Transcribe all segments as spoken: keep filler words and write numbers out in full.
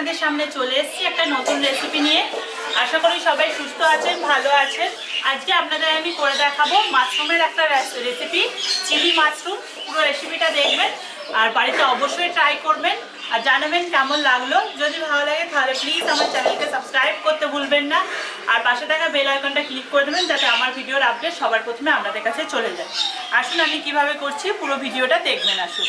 আপনাদের সামনে চলে এসেছি একটা নতুন রেসিপি নিয়ে। আশা করি সবাই সুস্থ আছেন, ভালো আছেন। আজকে আপনাদের আমি করে দেখাবো মাশরুমের একটা রেসিপি, চিলি মাশরুম। পুরো রেসিপিটা দেখবেন আর বাড়িতে অবশ্যই ট্রাই করবেন আর জানাবেন কেমন লাগলো। যদি ভালো লাগে তাহলে প্লিজ আমার চ্যানেলকে সাবস্ক্রাইব করতে ভুলবেন না আর পাশে থাকা বেল আইকনটা ক্লিক করে দেবেন যাতে আমার ভিডিওর আপডেট সবার প্রথমে আপনাদের কাছে চলে যায়। আসুন আমি কিভাবে করছি পুরো ভিডিওটা দেখবেন। আসুন,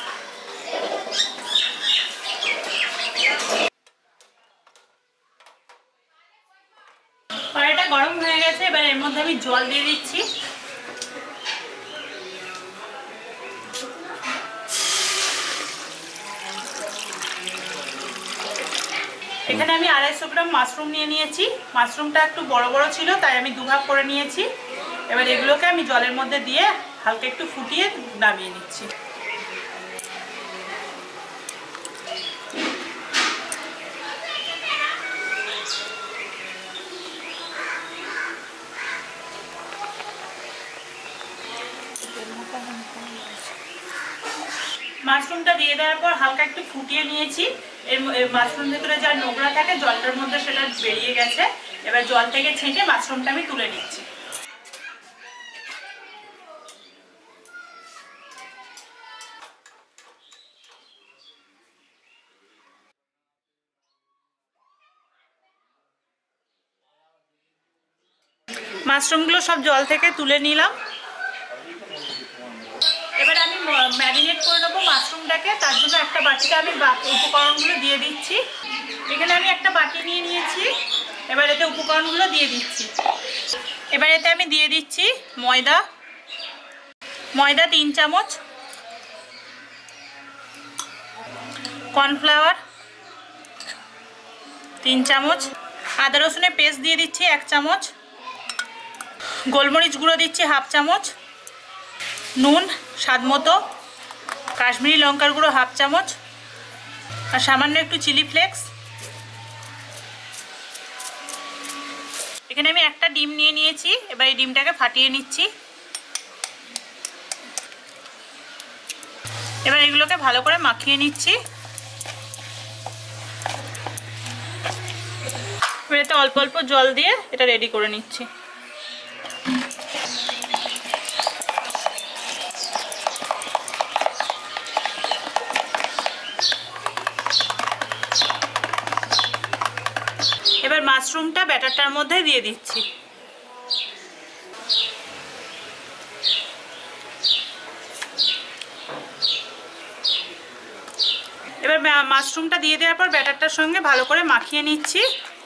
কড়াইটা গরম হয়ে গেছে। এবার এর মধ্যে আমি জল দিয়ে দিচ্ছি। এখানে আমি আড়াইশো গ্রাম মাশরুম নিয়ে নিয়েছি। মাশরুমটা একটু বড় বড় ছিল তাই আমি দুভাগ করে নিয়েছি। এবার এগুলোকে আমি জলের মধ্যে দিয়ে হালকা একটু ফুটিয়ে নামিয়ে নিচ্ছি। মাশরুমটা দিয়ে দেওয়ার পর হালকা একটু ফুটিয়ে নিয়েছি। এর মাশরুম ভেতরে যা নোংরা থাকে জলটার মধ্যে সেটা বেরিয়ে গেছে। এবার জল থেকে ছেঁকে মাশরুমটা আমি তুলে নিচ্ছি। মাশরুমগুলো সব জল থেকে তুলে নিলাম। এবার আমি ম্যারিনেট করে নেবো মাশরুমটাকে। তার জন্য একটা বাটিতে আমি উপকরণগুলো দিয়ে দিচ্ছি। এখানে আমি একটা বাটি নিয়ে নিয়েছি। এবার এতে উপকরণগুলো দিয়ে দিচ্ছি। এবার এতে আমি দিয়ে দিচ্ছি ময়দা। ময়দা তিন চামচ, কর্নফ্লাওয়ার তিন চামচ, আদা রসুনের পেস্ট দিয়ে দিচ্ছি এক চামচ, গোলমরিচ গুঁড়ো দিচ্ছি হাফ চামচ, নুন স্বাদ মতো, কাশ্মীরি লঙ্কার গুঁড়ো হাফ চামচ আর সামান্য একটু চিলি ফ্লেক্স। এখানে আমি একটা ডিম নিয়ে নিয়েছি। এবার এই ডিমটাকে ফাটিয়ে নিচ্ছি। এবার এগুলোকে ভালো করে মাখিয়ে নিচ্ছি। এবার এতে অল্প অল্প জল দিয়ে এটা রেডি করে নিচ্ছি। এবার মাশরুমটা ব্যাটারটার মধ্যে দিয়ে দিচ্ছি। এবার মাশরুমটা দিয়ে দেওয়ার পর ব্যাটারটার সঙ্গে ভালো করে মাখিয়ে নিচ্ছি।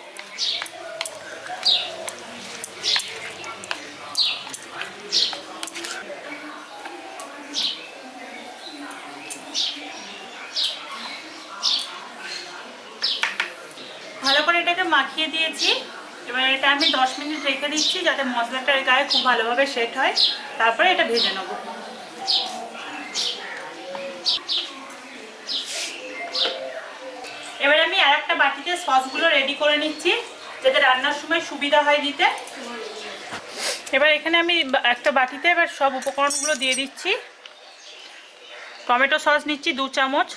ভালো করে এটাকে মাখিয়ে দিয়েছি। এবার এটা আমি দশ মিনিট রেখে দিচ্ছি যাতে মশলাটার গায়ে খুব ভালোভাবে সেট হয়। তারপরে এটা ভেজে নেব। এবার আমি আর একটা বাটিতে সসগুলো রেডি করে নিচ্ছি যাতে রান্নার সময় সুবিধা হয় দিতে। এবার এখানে আমি একটা বাটিতে এবার সব উপকরণগুলো দিয়ে দিচ্ছি। টমেটো সস নিচ্ছি দু চামচ,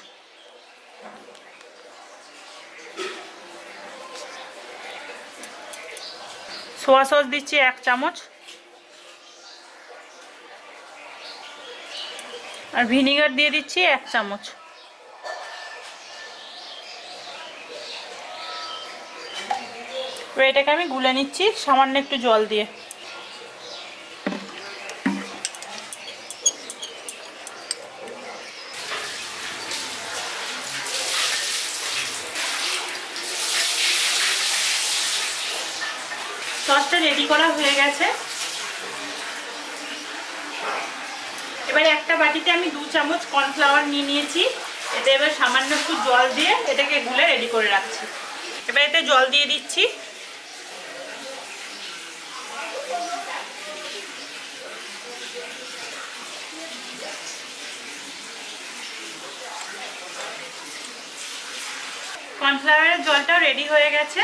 সোয়া সস দিচ্ছি এক চামচ আর ভিনিগার দিয়ে দিচ্ছি এক চামচ। এটাকে আমি গুলে নিচ্ছি সামান্য একটু জল দিয়ে। সসটা রেডি করা হয়ে গেছে। এবারে একটা বাটিতে আমি দু চামচ কর্নফ্লাওয়ার নিয়ে নিয়েছি। এতে এবার সামান্য একটু জল দিয়ে এটাকে গুলে রেডি করে রাখছি। এবার এতে জল দিয়ে দিচ্ছি। কর্নফ্লাওয়ারের জলটাও রেডি হয়ে গেছে।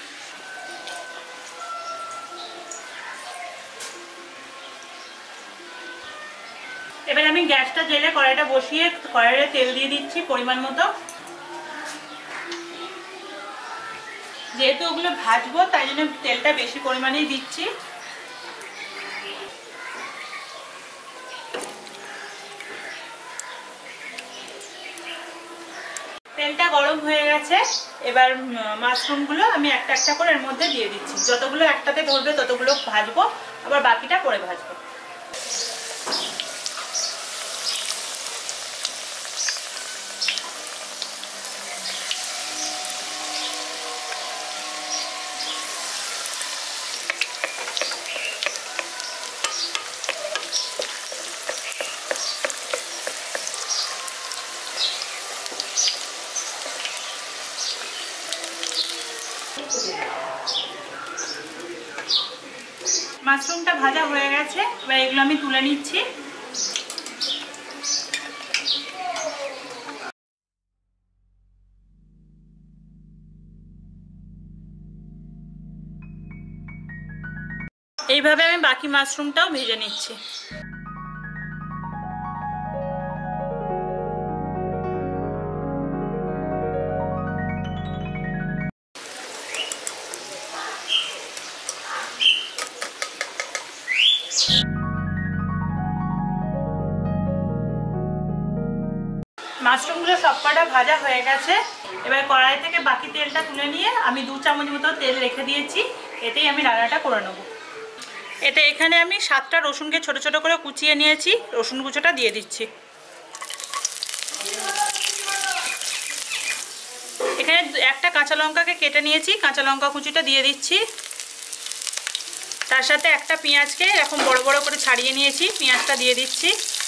এবার আমি গ্যাসটা জেলে কড়াইটা বসিয়ে কড়াইয়ে তেল দিয়ে দিচ্ছি পরিমাণ মতো। যেহেতু ওগুলো ভাজবো তাই জন্য তেলটা বেশি পরিমাণেই দিচ্ছি। তেলটা গরম হয়ে গেছে, এবার মাশরুমগুলো আমি একটা একটা করে এর মধ্যে দিয়ে দিচ্ছি। যতগুলো একটাতে ধরবে ততগুলো ভাজবো, আবার বাকিটা পরে ভাজবো। মাশরুমটা ভাজা হয়ে গেছে, এবার এগুলো আমি তুলে নিচ্ছি। এইভাবে আমি বাকি মাশরুমটাও ভেজে নিচ্ছি। মাশরুমগুলো সবকটা ভাজা হয়ে গেছে, এবার কড়াই থেকে বাকি তেলটা তুলে নিয়ে আমি দু চামচ মতো তেল রেখে দিয়েছি, এতেই আমি রান্নাটা করে নেব। এতে এখানে আমি সাতটা রসুনকে ছোট ছোট করে কুচিয়ে নিয়েছি, রসুন কুচোটা দিয়ে দিচ্ছি। এখানে একটা কাঁচা লঙ্কাকে কেটে নিয়েছি, কাঁচা লঙ্কা কুচিটা দিয়ে দিচ্ছি। তার সাথে একটা পেঁয়াজকে এরকম বড় বড় করে ছাড়িয়ে নিয়েছি, পেঁয়াজটা দিয়ে দিচ্ছি।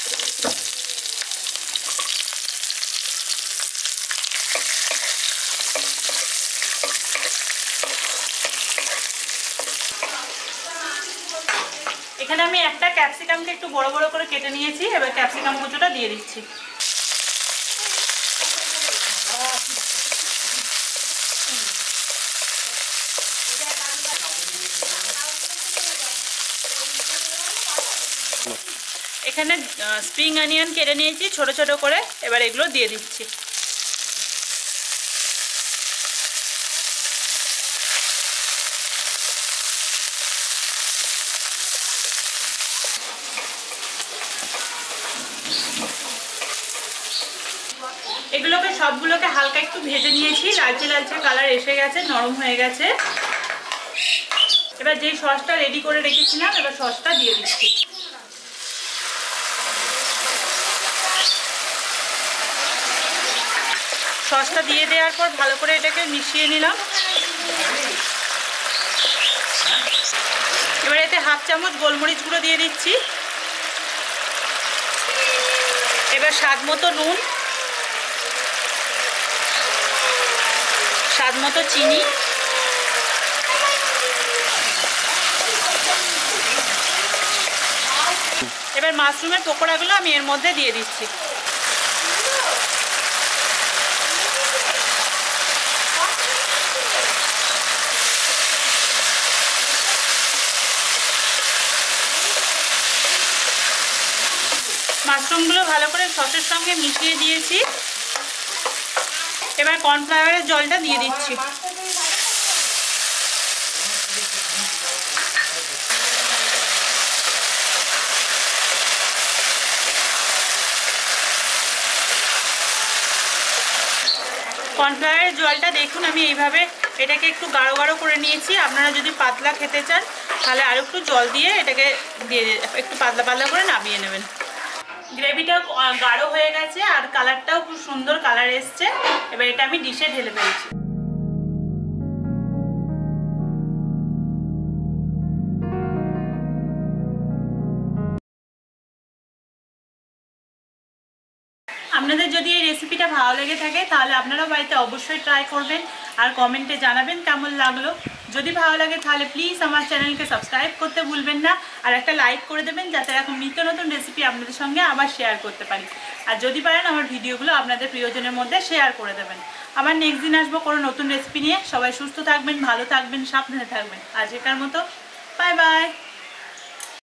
এখানে আমি একটা ক্যাপসিকামকে একটু বড় বড় করে কেটে নিয়েছি, এবার ক্যাপসিকাম কুচোটা দিয়ে দিচ্ছি। এখানে স্প্রিং অনিয়ন কেটে নিয়েছি ছোট ছোট করে, এবার এগুলো দিয়ে দিচ্ছি। এগুলোকে সবগুলোকে হালকা একটু ভেজে নিয়েছি, লালচে লালচে কালার এসে গেছে, নরম হয়ে গেছে। এবার যেই সসটা রেডি করে রেখেছিলাম, এবার সসটা দিয়ে দিচ্ছি। সসটা দিয়ে দেওয়ার পর ভালো করে এটাকে মিশিয়ে নিলাম। এবার এতে হাফ চামচ গোলমরিচ গুঁড়ো দিয়ে দিচ্ছি। এবার স্বাদ মতো নুন, স্বাদ মতো চিনি, এবার মাশরুমের পকোড়াগুলো আমি এর মধ্যে দিয়ে দিচ্ছি। মাশরুমগুলো ভালো করে সসের সঙ্গে মিশিয়ে দিয়েছি, এবার কর্নফ্লাওয়ারের জলটা দিয়ে দিচ্ছি। কর্নফ্লাওয়ারের জলটা দেখুন আমি এইভাবে এটাকে একটু গাঢ় গাঢ় করে নিয়েছি। আপনারা যদি পাতলা খেতে চান তাহলে আরও একটু জল দিয়ে এটাকে দিয়ে একটু পাতলা পাতলা করে নামিয়ে নেবেন। গ্রেভিটাও গাঢ় হয়ে গেছে আর কালারটাও খুব সুন্দর কালার এসছে। এবার এটা আমি ডিশে ঢেলে ফেলছি। আপনাদের যদি এই রেসিপিটা ভালো লেগে থাকে তাহলে আপনারা বাড়িতে অবশ্যই ট্রাই করবেন আর কমেন্টে জানাবেন কেমন লাগলো। যদি ভালো লাগে তাহলে প্লিজ আমার চ্যানেলকে সাবস্ক্রাইব করতে ভুলবেন না, আর একটা লাইক করে দেবেন যাতে এরকম নিত্য নতুন রেসিপি আপনাদের সঙ্গে আবার শেয়ার করতে পারি। আর যদি পারেন আমার ভিডিওগুলো আপনাদের প্রিয়জনের মধ্যে শেয়ার করে দেবেন। আবার নেক্সট দিন আসবো কোনো নতুন রেসিপি নিয়ে। সবাই সুস্থ থাকবেন, ভালো থাকবেন, সাবধানে থাকবেন। আজকের মতো বাই বাই।